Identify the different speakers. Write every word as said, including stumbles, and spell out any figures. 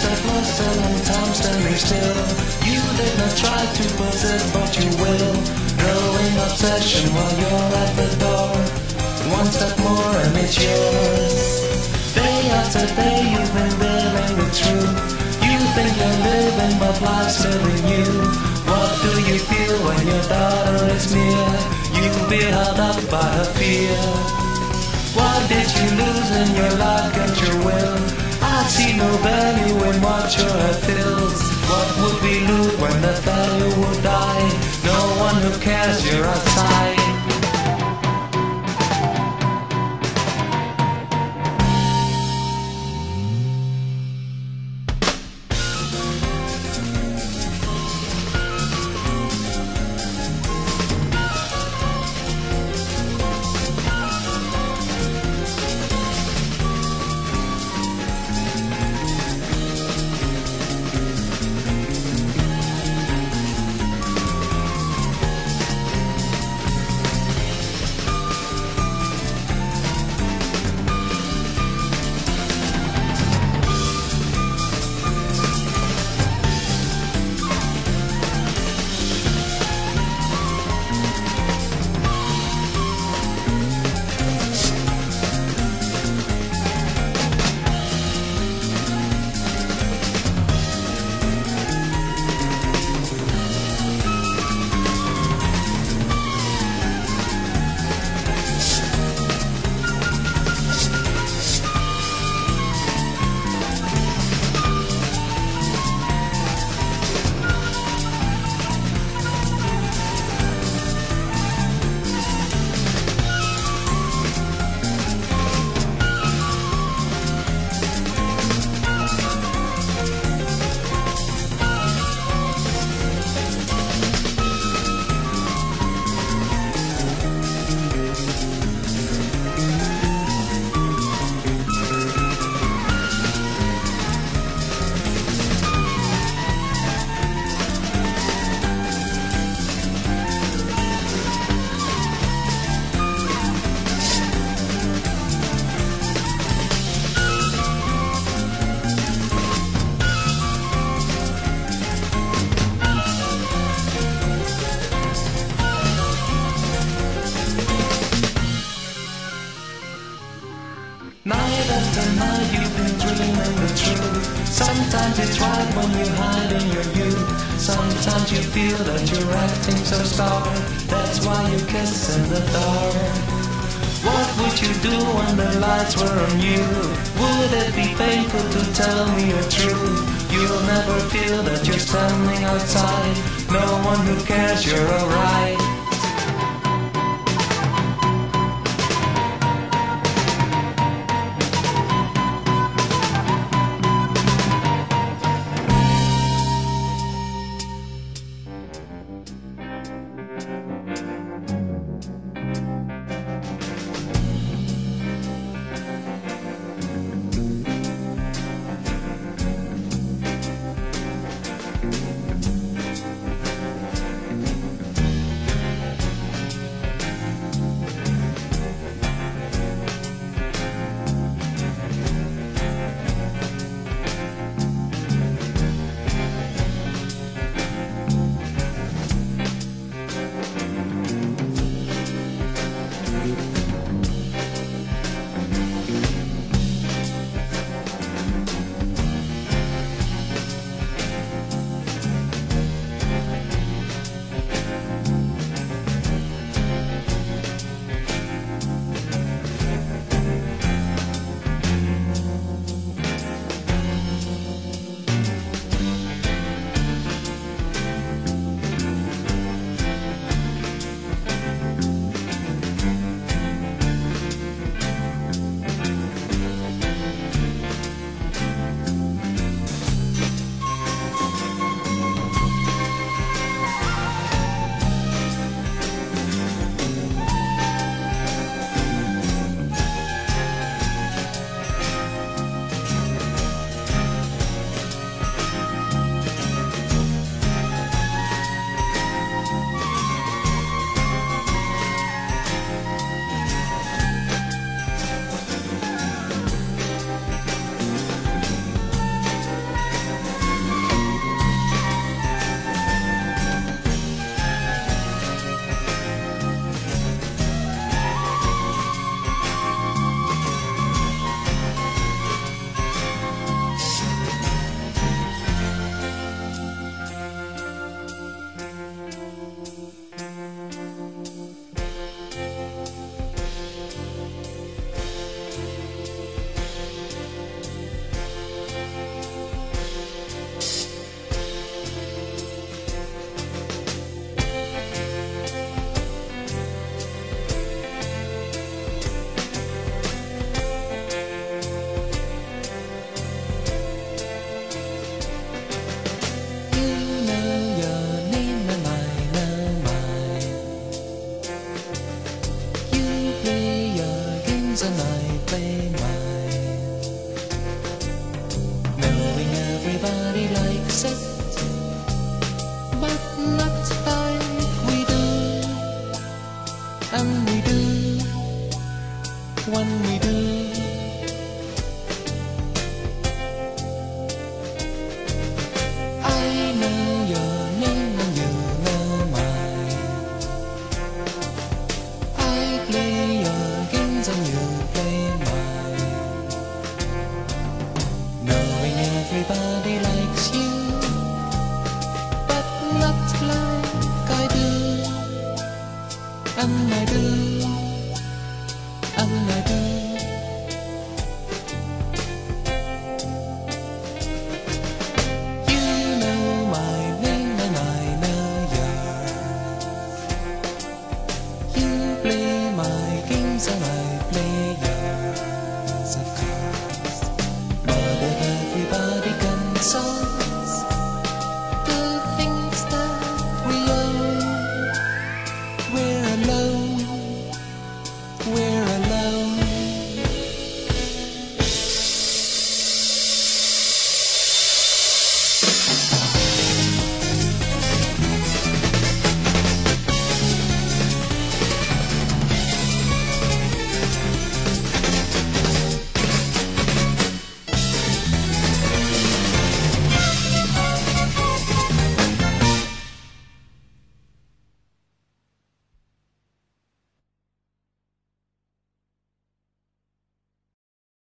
Speaker 1: step lost a long time standing still. You did not try to possess, but you will. Growing obsession while you're at the door. One step more and it's yours. Day after day you've been living the truth. You think you're living but life's living you. What do you feel when your daughter is near? You'll be held up by her fear. What did you lose in your life? Got your will. I see no value in what your head feels. What would we lose when the value would die? No one who cares, you're outside. Sometimes it's right when you hide in your youth. Sometimes you feel that you're acting so starved. That's why you kiss in the dark. What would you do when the lights were on you? Would it be painful to tell me your truth? You'll never feel that you're standing outside. No one who cares, you're alright. everybody likes it, but not like we do. And we do when